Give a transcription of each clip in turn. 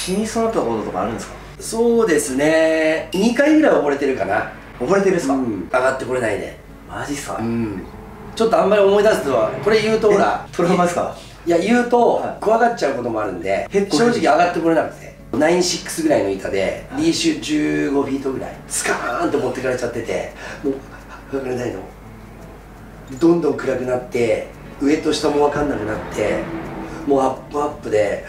死にそうなったこととかあるんですか？ そうですね、2回ぐらい溺れてるかな。 溺れてるですか？ 上がってこれないで。 マジっすか？ ちょっとあんまり思い出すとこれ言うとほらトラウマですか？ いや言うと怖がっちゃうこともあるんで、正直上がってこれなくて、96ぐらいの板でリーシュ15フィートぐらいスカーンと持ってかれちゃってて、もう上がれないの。どんどん暗くなって上と下も分かんなくなって、もうアップアップで。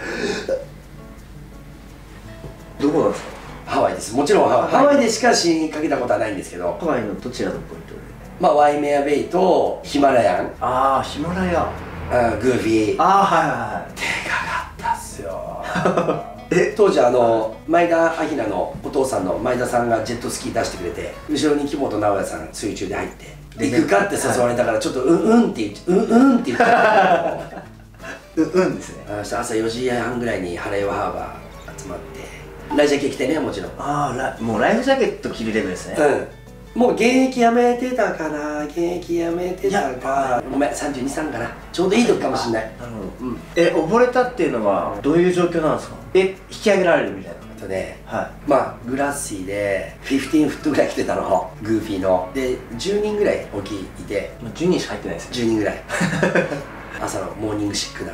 どこなんですか？ ハワイです。もちろんハワイでしか死にかけたことはないんですけど、 ハワイのどちらのポイントで？ まあワイメアベイとヒマラヤン、 ああ、ヒマラヤ、 グーフィー、 ああ、はいはいはい。 でかかったっすよ。当時前田明のお父さんの前田さんがジェットスキー出してくれて、後ろに木本直哉さん水中で入って行くかって誘われたから、ちょっとうんって言っちゃったうんですね。 朝4時半ぐらいにハレイワハーバー集まって、ライジャケ着てね、もちろん。 ああ、もうライフジャケット着るレベルですね。 もう現役やめてたかな、現役やめてたか、ごめん、32、3かな、ちょうどいい時かもしれない。 なるほど。溺れたっていうのはどういう状況なんですか？引き上げられるみたいな。まあグラッシーで15フットぐらい来てたの、グーフィーので10人ぐらい沖いて、10人しか入ってないですね。10人ぐらい朝のモーニングシックな、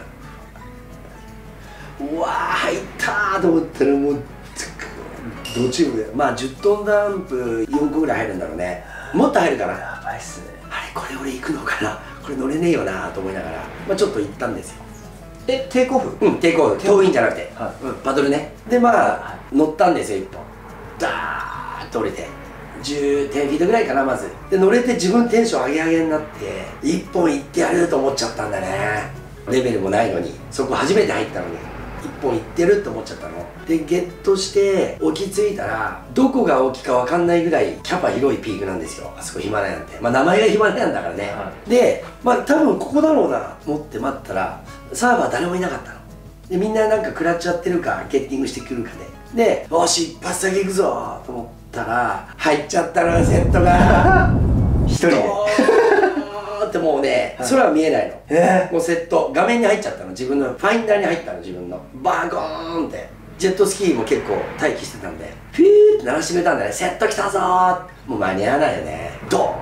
うわー入ったーと思ったら、もうドチューブで、まあ10トンダンプ4個ぐらい入るんだろうね。もっと入るかな。やばいっすね。あれ、これ俺行くのかな、これ乗れねえよなと思いながら、まあちょっと行ったんですよ。テイクオフ？テイクオフ、遠いんじゃなくてパドルね。でまあ乗ったんですよ、1本ダーッと降りて10フィートぐらいかな、まず。で乗れて自分テンション上げ上げになって、1本行ってやると思っちゃったんだね。レベルもないのに、そこ初めて入ったのに1本行ってるって思っちゃったので、ゲットして沖着いたら、どこが沖か分かんないぐらいキャパ広いピークなんですよ、あそこヒマラヤンって。まあ名前がヒマラヤンだからね。でまあ多分ここだろうなと思って待ったら、サーバー誰もいなかったので、みんななんか食らっちゃってるかゲッティングしてくるかで、よし一発だけ行くぞと思ったら、入っちゃったのよ、セットが一人でってもうね、空は見えないの。もうセット画面に入っちゃったの、自分のファインダーに入ったの、自分のバーゴーンって。ジェットスキーも結構待機してたんで、ピューって鳴らしてくれたんだね。セット来たぞー。もう間に合わないよね、ドーン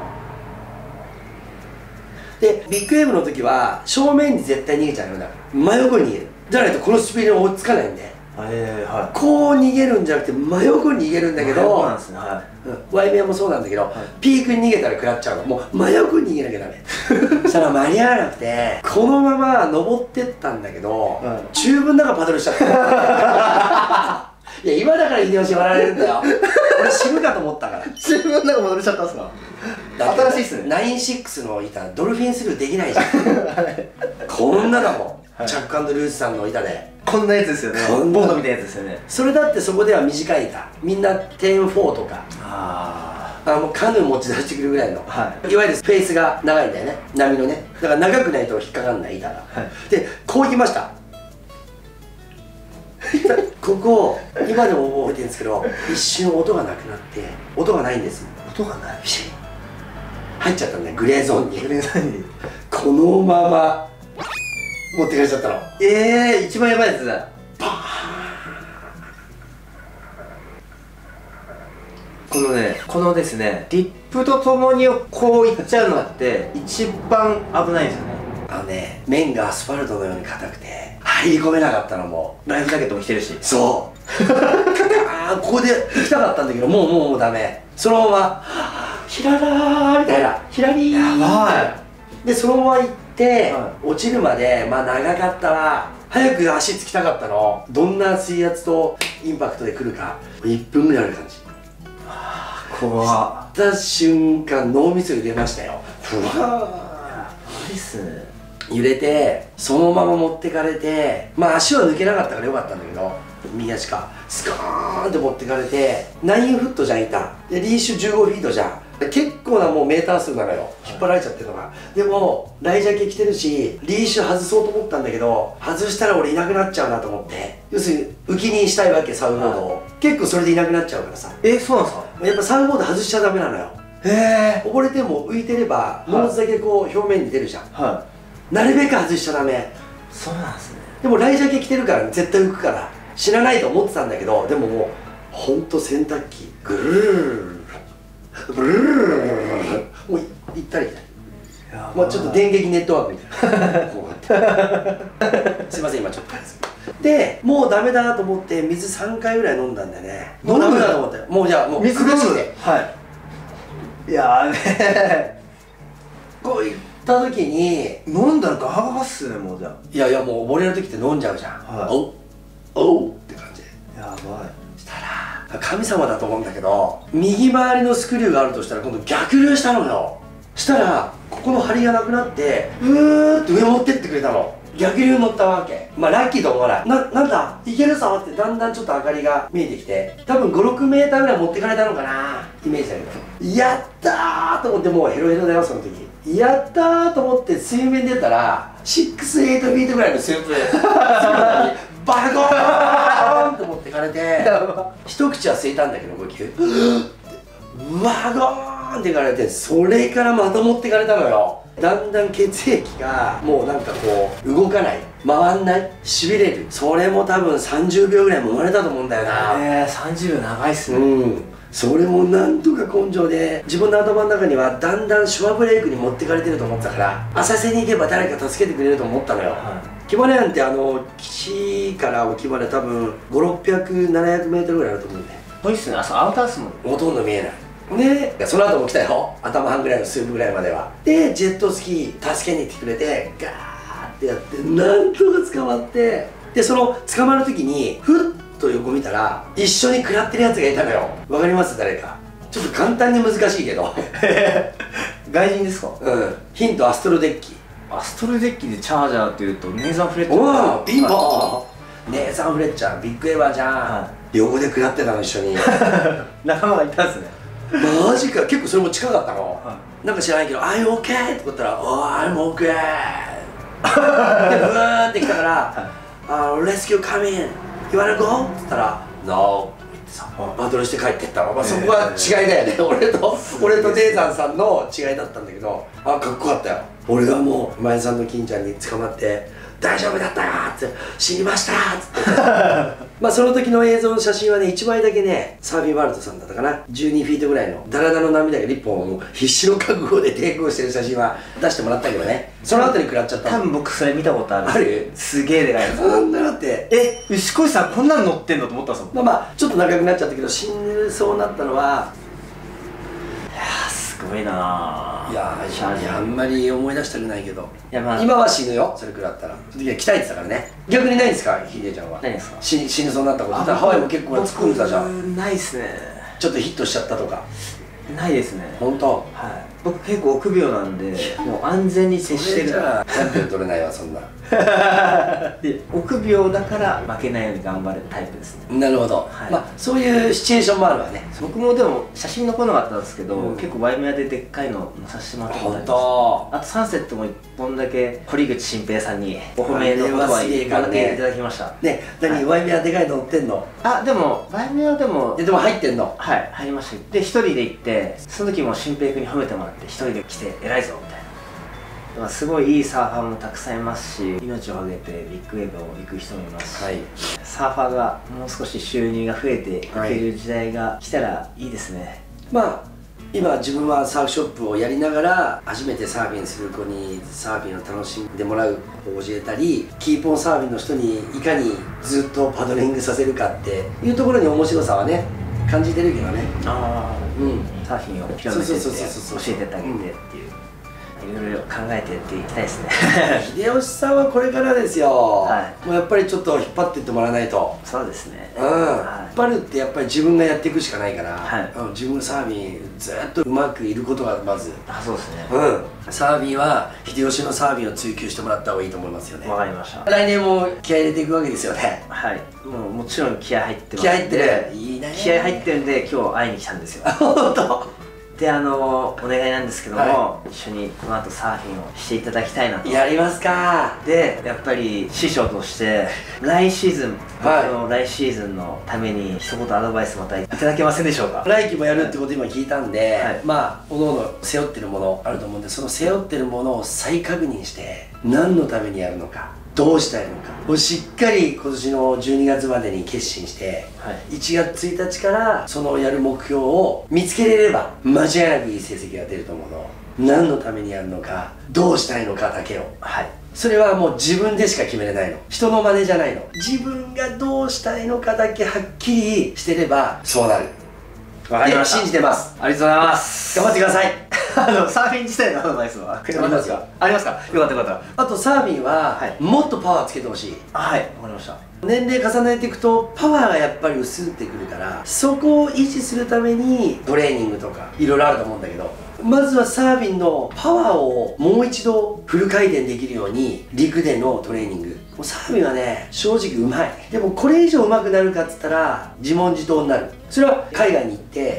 で。ビッグウェーブの時は正面に絶対逃げちゃうよ。だから真横に逃げるじゃないとこのスピードに追いつかないんで、こう逃げるんじゃなくて真横に逃げるんだけど、ワイメアもそうなんだけど、ピークに逃げたら食らっちゃうの。もう真横に逃げなきゃダメ。そしたら間に合わなくて、このまま登ってったんだけど、チューブの中パドルしちゃった。いや今だから秀吉笑われるんだよ。俺死ぬかと思ったから。チューブの中戻れちゃったんすか？新しいっすね。96の板ドルフィンスルーできないじゃん。こんなだもん、チャック&ルースさんの板でこんなやつですよね。ボードみたいなやつですよね。それだってそこでは短い板、みんな10-4とか、もうカヌー持ち出してくるぐらいの、いわゆるフェイスが長いんだよね、波のね。だから長くないと引っかかんない板が。でこう行きました。ここ今でも覚えてるんですけど、一瞬音がなくなって、音がないんです。音がない、入っちゃったんだよ、グレーゾーンに。このまま持ってかれちゃったの。一番やばいやつだ。パーン。このですね、リップとともにこういっちゃうのって一番危ないですよね。面がアスファルトのように硬くて入り込めなかったの。もうライフジャケットも着てるし、そうここで行きたかったんだけど、もうダメ。そのままヒララーみたいな、ヒラリーやばいで、そのまま行って落ちるまで、まあ長かったわ。早く足つきたかったの。どんな水圧とインパクトで来るか1分ぐらいある感じ。怖っ。った瞬間脳みそ揺れましたよ。ふわーいっすね。揺れてそのまま持ってかれて、まあ足は抜けなかったからよかったんだけど、右足かスカーンって持ってかれて、9フットじゃん板で、リーシュ15フィートじゃん。結構なもうメーター数なのよ、引っ張られちゃってるのが。でもライジャケ着てるし、リーシュ外そうと思ったんだけど、外したら俺いなくなっちゃうなと思って、要するに浮きにしたいわけ、サウボードを。結構それでいなくなっちゃうからさ。そうなんですか？やっぱサウボード外しちゃダメなのよ。溺れても浮いてればノーズだけこう表面に出るじゃん。なるべく外しちゃダメ。そうなんですね。でもライジャケ着てるから絶対浮くから、 知らないと思ってたんだけど、でももうほんと洗濯機ぐるるるるるるるもう行ったり来たり、もうちょっと電撃ネットワークみたいなこうやってすいません今ちょっとでもうダメだと思って水3回ぐらい飲んだんだよね。もうダメだと思って、もうじゃあもう苦しくて、 はいいやねこう行った時に飲んだらガハガハっすね。もうじゃいやいやもう溺れる時って飲んじゃうじゃん、 はい、 おうって感じでやばい。 したら神様だと思うんだけど、右回りのスクリューがあるとしたら今度逆流したのよ。したらここの張りがなくなってうーって上持ってってくれたの。逆流乗ったわけ。まあラッキーと思わない。なんだいけるぞってだんだんちょっと明かりが見えてきて、多分5、6メーターぐらい持ってかれたのかなイメージだけど、やったーと思って、もうヘロヘロだよその時。やったーと思って水面出たら6、8フィートぐらいのスープバコーンと持ってかれて一口は吸えたんだけど呼吸ワゴーンっていかれて、それからまた持ってかれたのよ。だんだん血液がもうなんかこう動かない、回んない、しびれる。それも多分30秒ぐらい揉まれたと思うんだよな。 30秒長いっすね。 それもなんとか根性で、自分の頭の中にはだんだんシュワブレイクに持ってかれてると思ってたから、浅瀬に行けば誰か助けてくれると思ったのよ。キバレアンって岸から沖まで多分5、600、700メートルぐらいあると思うんだよ。 遠いっすね。アウターっすもんね。 ほとんど見えないね。その後も来たよ、頭半ぐらいのスープぐらいまでは。でジェットスキー助けに行ってくれてガーってやってなんとか捕まって、でその捕まる時にふっと横見たら一緒に食らってるやつがいたのよ。わかります誰か。ちょっと簡単に難しいけど外人ですか。 ヒントアストロデッキ。 アストロデッキでチャージャーっていうとネイザン・フレッチャー。 おおピンポン、ネイザン・フレッチャービッグエヴァじゃん、横で食らってたの一緒に仲間がいたんですね。 マジか。結構それも近かったの、なんか知らないけど「I'm OK」って言ったら「Oh I'm OK」でブーンってきたから「Rescue come in you wanna go?」って言ったら「No」って言ってさバトルして帰ってったの。そこは違いだよね俺とネイザンさんの違いだったんだけど、かっこよかったよ。俺がもう前さんの金ちゃんに捕まって「大丈夫だったよ」って「死にました」っつってまあその時の映像の写真はね1枚だけね、サーフィンワールドさんだったかな、12フィートぐらいのダラダラの涙が1本もう必死の覚悟で抵抗してる写真は出してもらったけどね、その後に食らっちゃったの。 多分僕それ見たことある。 ある？ すげえでかいやつ。 なんだなって、 牛越さんこんなの乗ってんのと思ったんですもん。 まあちょっと長くなっちゃったけど、死にそうになったのは、 いやーすごいなー。 いやあんまり思い出したくないけど、 まあ、 今は死ぬよそれ食らったら。その時は鍛えてたからね。逆にないんですかヒデちゃんは。 何ですか。 死ぬそうになったこと。ハワイも結構突っ込んでたじゃん。 ないっすね。 ちょっとヒットしちゃったとか。 ないですね。 本当。 はい。僕結構臆病なんで、もう安全に接してる。 じゃあチャンピオン取れないわそんなで臆病だから負けないように頑張るタイプですね。 なるほど、まあそういうシチュエーションもあるわね。 僕もでも写真残らなかったんですけど、結構ワイメアででっかいの載させてもらったことあります。あとサンセットも1本だけ堀口新平さんにお褒めの言葉を言っていただきましたね。 何ワイメアでかいの乗ってんの？ でもワイメアでも入ってんの？ はい、入りました。で一人で行って、その時も新平君に褒めてもらって、一人で来て偉いぞみたいな。すごいいいサーファーもたくさんいますし、命を懸けてビッグウェーブを行く人もいますし、サーファーがもう少し収入が増えていける時代が来たらいいですね。 まあ今自分はサーフショップをやりながら、初めてサーフィンする子にサーフィンを楽しんでもらうを教えたり、キーポンサーフィンの人にいかにずっとパドリングさせるかっていうところに面白さはね感じてるけどね。 サーフィンを広めてって教えてってあげてっていう、いろいろ考えてやっていきたいですね秀吉さんはこれからですよ、もうやっぱりちょっと引っ張っていってもらわないと。 そうですね、 引っ張るってやっぱり自分がやっていくしかないから、自分のサーフィンずっとうまくいることがまず。 そうですね。 サーフィンは秀吉のサーフィンを追求してもらった方がいいと思いますよね。 わかりました。 来年も気合い入れていくわけですよね。 はい、もちろん気合入ってます。 気合入ってる。いいね。 気合入ってるんで今日会いに来たんですよ。 本当。 でお願いなんですけども、一緒にこの後サーフィンをしていただきたいなと。 やりますか。 でやっぱり師匠として来シーズン、僕の来シーズンのために一言アドバイスまたいただけませんでしょうか。 来季もやるってこと今聞いたんで、まあおのおの背負ってるものあると思うんで、その背負ってるものを再確認して何のためにやるのか、 どうしたいのかをしっかり今年の12月までに決心して、はい、1月1日からそのやる目標を見つけれれば間違いなくいい成績が出ると思うの。何のためにやるのか、どうしたいのかだけを、はい、それはもう自分でしか決めれないの。人の真似じゃないの。自分がどうしたいのかだけはっきりしてればそうなる。 わかりました。 信じてます。 ありがとうございます。 頑張ってください。 サーフィン自体のアドバイスはありますか？ありますか？よかったよかった。 あとサーフィンは、はい、もっとパワーつけてほしい。 はい、わかりました。 年齢重ねていくとパワーがやっぱり薄ってくるから、そこを維持するためにトレーニングとかいろいろあると思うんだけど、まずはサーフィンのパワーをもう一度フル回転できるように陸でのトレーニング。もうサーフィンはね、正直うまい。でもこれ以上うまくなるかっつったら自問自答になる。それは海外に行って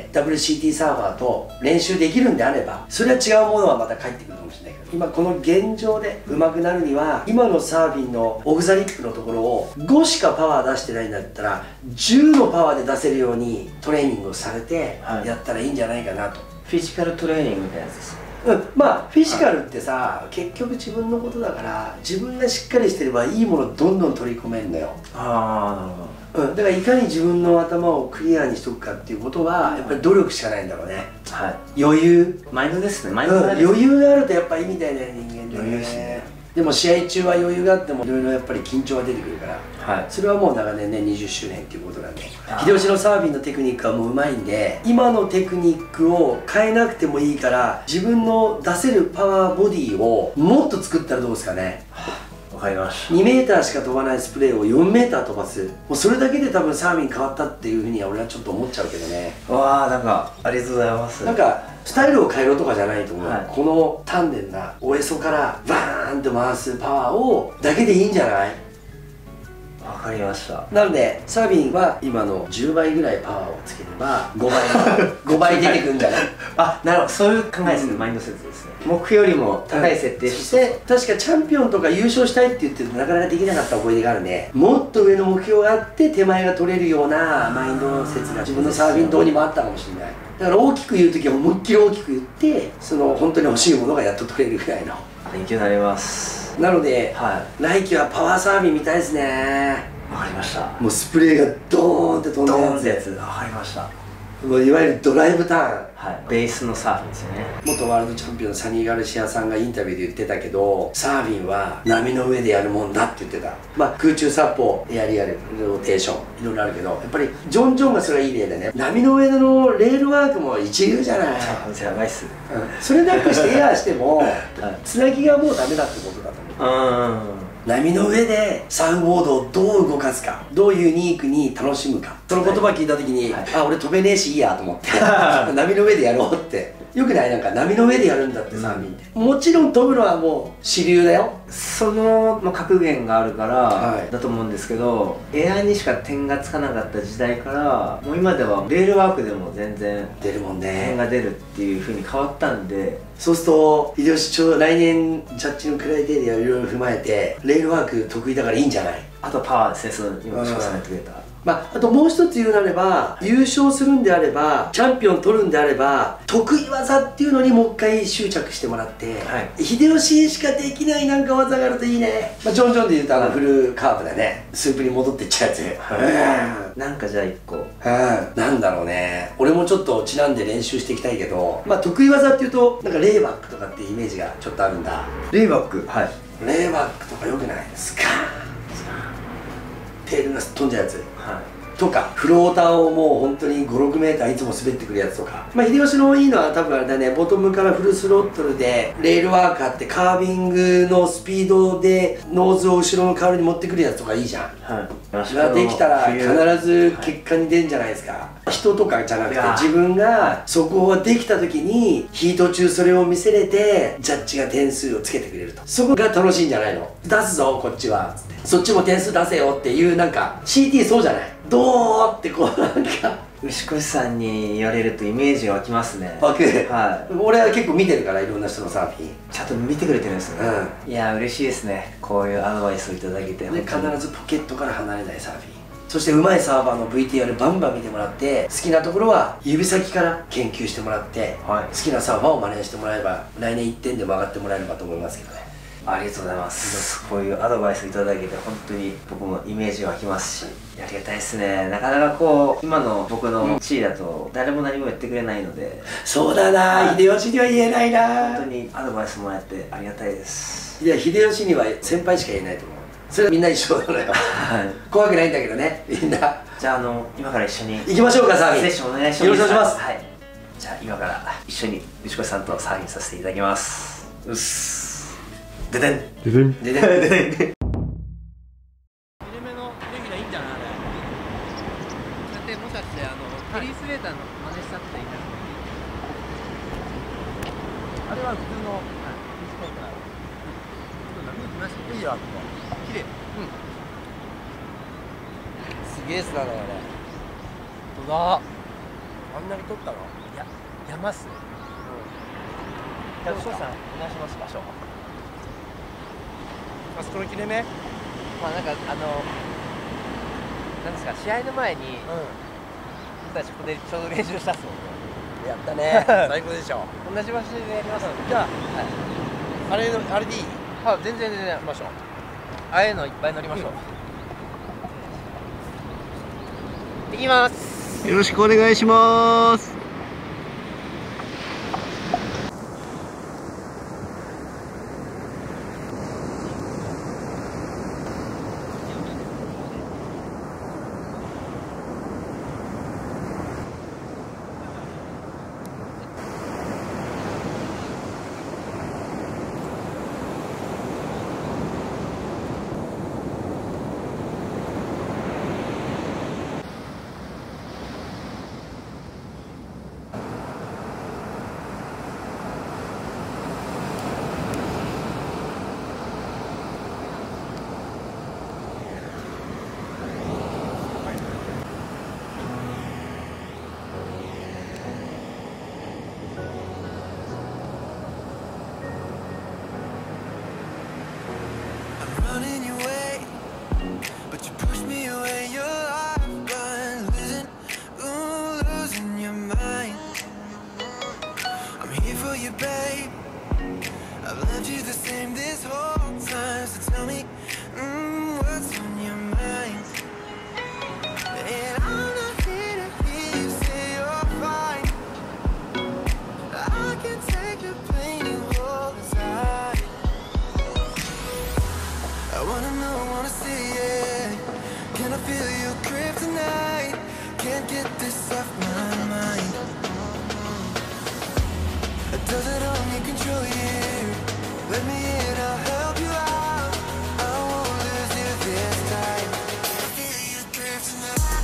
WCT サーファーと練習できるんであれば、それは違うものはまた返ってくるかもしれないけど、今この現状でうまくなるには、今のサーフィンのオフザリップのところを5しかパワー出してないんだったら10のパワーで出せるようにトレーニングをされてやったらいいんじゃないかなと。 フィジカルトレーニングみたいなやつです。 まあフィジカルってさ、結局自分のことだから、自分がしっかりしてればいいものどんどん取り込めるのよ。 ああ、なるほど。 だからいかに自分の頭をクリアにしとくかっていうことはやっぱり努力しかないんだろうね。はい、余裕、 マインドですね。マインド、 余裕があるとやっぱいいみたいな人間で、ね、余裕ですね。でも試合中は余裕があってもいろいろやっぱり緊張が出てくるから、はい、それはもう長年ね、20周年っていうことなんで、秀吉のサーフィンのテクニックはもううまいんで、今のテクニックを変えなくてもいいから自分の出せるパワーボディをもっと作ったらどうですかね。 わかりました。 2メーターしか飛ばないスプレーを4メーター飛ばす。もうそれだけで多分サーフィン変わったっていうふうには俺はちょっと思っちゃうけどね。 わあ、なんかありがとうございます。 なんかスタイルを変えろとかじゃないと思う、はい、この丹念なおへそからバーンと回すパワーをだけでいいんじゃない？ わかりました。 なのでサーフィンは今の10倍ぐらいパワーをつければ5倍出てくるんじゃない？ あ、なるほど、そういう考えですね、マインドセットですね。目標よりも高い設定して、 確かチャンピオンとか優勝したいって言ってるとなかなかできなかった思い出があるね。もっと上の目標があって手前が取れるようなマインド説が自分のサーフィン道にもあったかもしれない。だから大きく言う時は思いっきり大きく言って、その本当に欲しいものがやっと取れるぐらいの勉強になります。 なので、はい、来季はパワーサーフィン見たいですね。 わかりました。 もうスプレーがドーンって飛んでるやつ。 わかりました。 もういわゆるドライブターン、 はい、ベースのサーフィンですよね。 元ワールドチャンピオンのサニー・ガルシアさんがインタビューで言ってたけど、サーフィンは波の上でやるもんだって言ってた。まあ空中殺法、エアリアル、ローテーション、いろいろあるけど、やっぱりジョン・ジョンがそれはいい例でね、波の上のレールワークも一流じゃない。 やばいっす、 それなくしてエアーしても、つなぎがもうダメだってことだと思う。波の上でサーフボードをどう動かすか、どうユニークに楽しむか、その言葉聞いた時に、あ、俺飛べねえしいいやと思って波の上でやろうって。よくない？なんか波の上でやるんだってサーフィンって、もちろん飛ぶのはもう主流だよ。 その、格言があるからだと思うんですけど、エアにしか点がつかなかった時代からもう今ではレールワークでも全然出るもんね。 点が出るっていう風に変わったんで、 そうすると秀吉来年ジャッジのクライテリアをいろいろ踏まえてレールワーク得意だからいいんじゃない？ あとパワーですね。その今翔さんが言ってくれた。 あともう一つ言うなれば、優勝するんであれば、チャンピオン取るんであれば、得意技っていうのにもう一回執着してもらって、はい、秀吉しかできないなんか技があるといいね。ジョンジョンで言うとフルカーブだね。スープに戻っていっちゃうやつ。 なんかじゃあ一個、 なんだろうね。俺もちょっとちなんで練習していきたいけど、得意技っていうとなんかレイバックとかってイメージがちょっとあるんだ。 レイバック、はい、 レイバックとかよくない？スカーン、テールが飛んじゃうやつ、とかフローターをもう本当に 5,6 メーターいつも滑ってくるやつとか。秀吉のいいのは多分あれだね、ボトムからフルスロットルでレールワークあってカービングのスピードでノーズを後ろのカウルに持ってくるやつとかいいじゃん、ができたら必ず結果に出るんじゃないですか。人とかじゃなくて自分がそこができた時にヒート中それを見せれてジャッジが点数をつけてくれると、そこが楽しいんじゃないの。出すぞこっちはつって、そっちも点数出せよっていう、なんか CT そうじゃない、どうってこうなんか牛越さんに言われるとイメージが湧きますね。 湧く。 はい。 俺は結構見てるから、いろんな人のサーフィンちゃんと見てくれてるんですよね。いや嬉しいですね、こういうアドバイスをいただけて。 で必ずポケットから離れないサーフィン、そして上手いサーバーの VTR バンバン見てもらって、好きなところは指先から研究してもらって、好きなサーバーを真似してもらえば来年1点でも上がってもらえればと思いますけどね。 ありがとうございます。こういうアドバイスいただけて本当に僕もイメージ湧きますし、ありがたいですね。なかなかこう今の僕の地位だと誰も何も言ってくれないので、 そうだな、秀吉には言えないな。 本当にアドバイスもらってありがたいです。 いや、秀吉には先輩しか言えないと思う。それはみんな一緒なのよ。怖くないんだけどね、みんな。 じゃあ今から一緒に行きましょうか、サーフィン。 セッションお願いします。 よろしくお願いします。 はい。じゃあ今から一緒に内越さんとサーフィンさせていただきます。うっす。ででんででんででん。緩めのレギュラーいいんじゃないあれ。だってもしかしてフリースレーターの真似しちゃっていいんじゃない。あれは普通のフリースレーター。波なしいいよ、綺麗。すげえ砂だよあれ。ほんとだ。あんなに撮ったの？いや、山っすね。じゃあ、翔さんお願いします。場所。あそこの切れ目？まあなんかなんですか、試合の前に僕たちここでちょうど練習したっすもんね。 やったね。最高でしょ。 同じ場所でやりますので。 じゃあ、あれでいい？ あ、全然やりましょう。ああいうのいっぱい乗りましょう。いきます。 よろしくお願いします。 Running your way, but you push me away. Your life gone, losing your mind. I'm here for you, babe. I've loved you the same this whole time. So tell me, what's on your mind? And I'm not here to hear you say you're fine. I can take the pain you hold inside. I wanna know, wanna see it. Can I feel you grip tonight? Can't get this off my mind. Does it only control you? Let me in, I'll help you out. I won't lose you this time. Can I feel you grip tonight?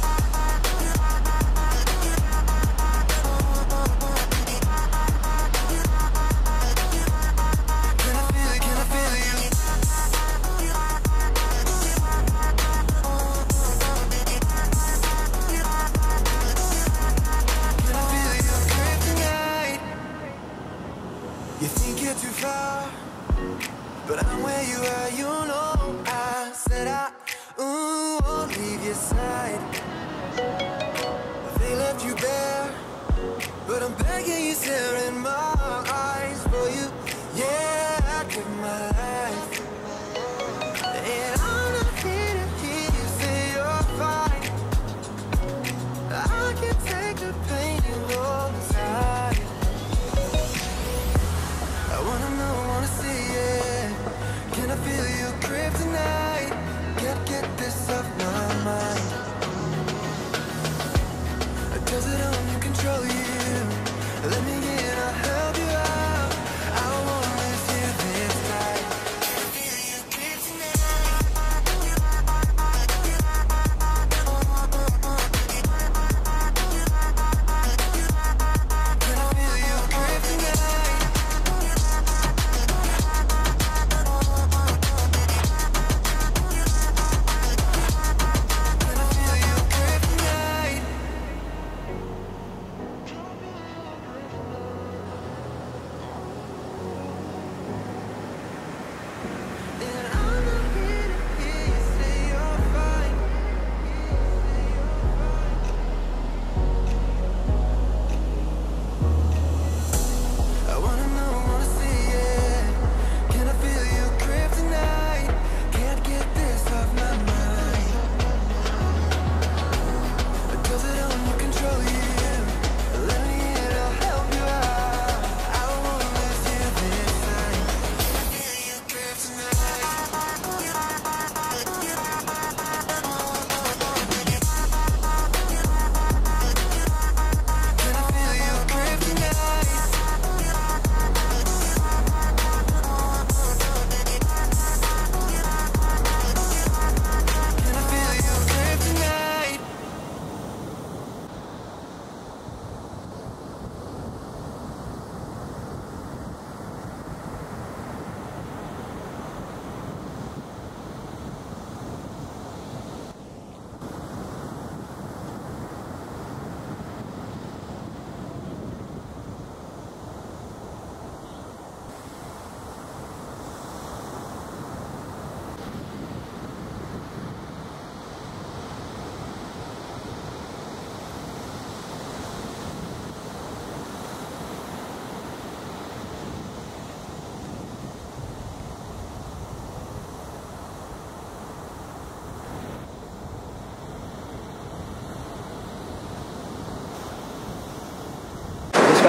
Can I feel it, can I feel you? You think you're too far, but I'm where you are, you know. I said I won't leave your side. They left you bare, but I'm begging you, stare in my eyes for you. Yeah, I give my life. And I'm not here to hear you say you're fine. I can take the pain you hold inside. I wanna know, wanna see it. Can I feel you grip tonight? Can't get this off my mind. Does it only control you? Let me in, I'll help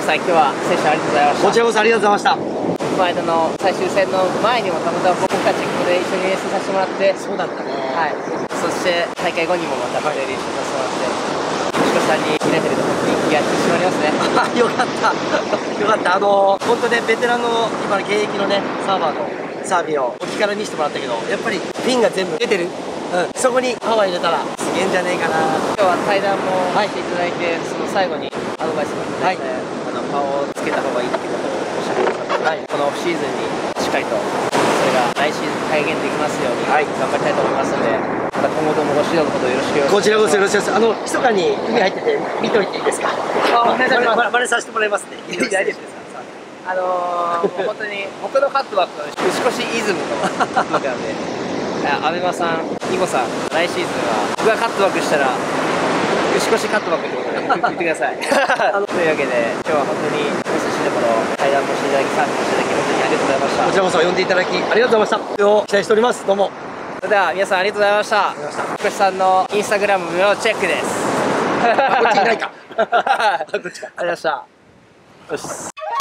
さん、今日は選手ありがとうございました。 こちらこそありがとうございました。 この間の最終戦の前にもたまたま僕たちここで一緒に練習させてもらって、 そうだったね。 はい、そして大会後にもまたここで練習させてもらって、吉川さんに見られてると本当に気が引き締まりますね。 よかったよかった。本当ね、ベテランの今の現役のねサーバーのサービンをお力見せてもらったけど、やっぱりピンが全部出てる、そこにパワー入れたらすげえんじゃねえかな。 今日は対談もしていただいて、その最後にアドバイスもいただいて、パワーをつけた方がいいってことをおっしゃってくださって、このオフシーズンにしっかりとそれが来シーズン体現できますように頑張りたいと思いますので、また今後ともご指導のほどよろしくお願いします。 こちらこそよろしくお願いします。密かに海入ってて見といていいですか。真似させてもらいますね。大丈夫ですか。 もう本当に僕のカットバックは牛越イズムのカットバックなんで、アベマさん、ニコさん、来シーズンは僕がカットバックしたら牛越カットバックってことで言ってください。というわけで今日は本当にお寿司の頃対談もしていただき、サービスもしていただき本当にありがとうございました。 こちらこそ呼んでいただきありがとうございました。期待しております。どうも。 それでは皆さんありがとうございました。牛越さんのインスタグラムのチェックです。 こっちいないか。 ありがとうございました。よし。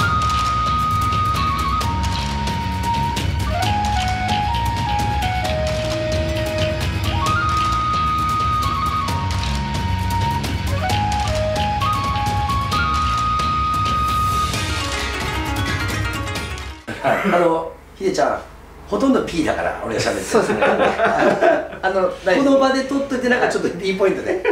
ひでちゃんほとんど P だから俺が喋ってる。 そうですね。 この場で撮っといてなんかちょっと P ポイントで